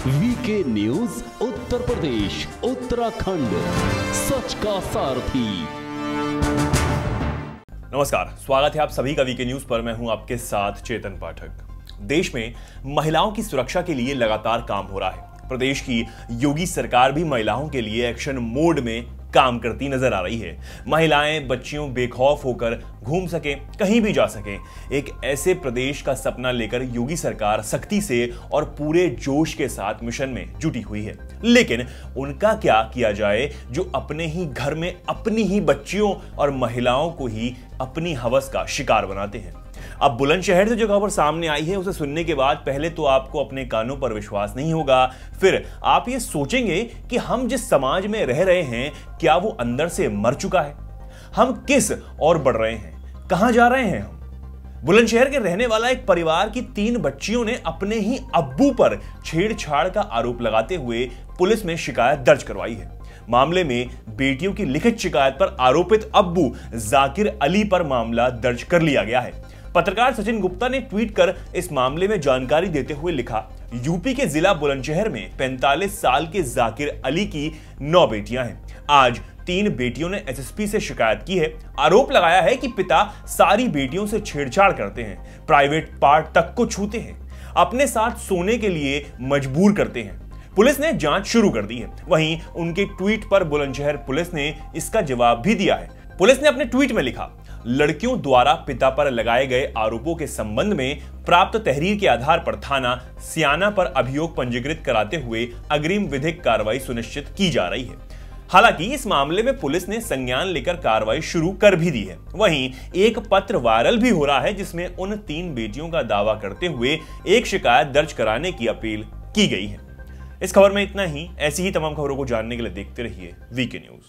VK news Uttar Pradesh Uttarakhand, सच का सारथी। नमस्कार, स्वागत है आप सभी का वीके न्यूज पर। मैं हूं आपके साथ चेतन पाठक। देश में महिलाओं की सुरक्षा के लिए लगातार काम हो रहा है। प्रदेश की योगी सरकार भी महिलाओं के लिए एक्शन मोड में काम करती नजर आ रही है। महिलाएं बच्चियों बेखौफ होकर घूम सकें, कहीं भी जा सकें, एक ऐसे प्रदेश का सपना लेकर योगी सरकार सख्ती से और पूरे जोश के साथ मिशन में जुटी हुई है। लेकिन उनका क्या किया जाए जो अपने ही घर में अपनी ही बच्चियों और महिलाओं को ही अपनी हवस का शिकार बनाते हैं। अब बुलंदशहर से जो खबर सामने आई है उसे सुनने के बाद पहले तो आपको अपने कानों पर विश्वास नहीं होगा, फिर आप ये सोचेंगे कि हम जिस समाज में रह रहे हैं क्या वो अंदर से मर चुका है। हम किस ओर बढ़ रहे हैं, कहां जा रहे हैं हम। बुलंदशहर के रहने वाला एक परिवार की 3 बच्चियों ने अपने ही अब्बू पर छेड़छाड़ का आरोप लगाते हुए पुलिस में शिकायत दर्ज करवाई है। मामले में बेटियों की लिखित शिकायत पर आरोपित अब्बू जाकिर अली पर मामला दर्ज कर लिया गया है। पत्रकार सचिन गुप्ता ने ट्वीट कर इस मामले में जानकारी देते हुए लिखा, यूपी के जिला बुलंदशहर में 45 साल के जाकिर अली की 9 बेटियां हैं। आज 3 बेटियों ने एसएसपी से शिकायत की है। आरोप लगाया है कि पिता सारी बेटियों से छेड़छाड़ करते हैं, प्राइवेट पार्ट तक को छूते हैं, अपने साथ सोने के लिए मजबूर करते हैं। पुलिस ने जांच शुरू कर दी है। वहीं उनके ट्वीट पर बुलंदशहर पुलिस ने इसका जवाब भी दिया है। पुलिस ने अपने ट्वीट में लिखा, लड़कियों द्वारा पिता पर लगाए गए आरोपों के संबंध में प्राप्त तहरीर के आधार पर थाना सियाना पर अभियोग पंजीकृत कराते हुए अग्रिम विधिक कार्रवाई सुनिश्चित की जा रही है। हालांकि इस मामले में पुलिस ने संज्ञान लेकर कार्रवाई शुरू कर भी दी है। वहीं एक पत्र वायरल भी हो रहा है जिसमें उन 3 बेटियों का दावा करते हुए एक शिकायत दर्ज कराने की अपील की गई है। इस खबर में इतना ही। ऐसी ही तमाम खबरों को जानने के लिए देखते रहिए वीके न्यूज।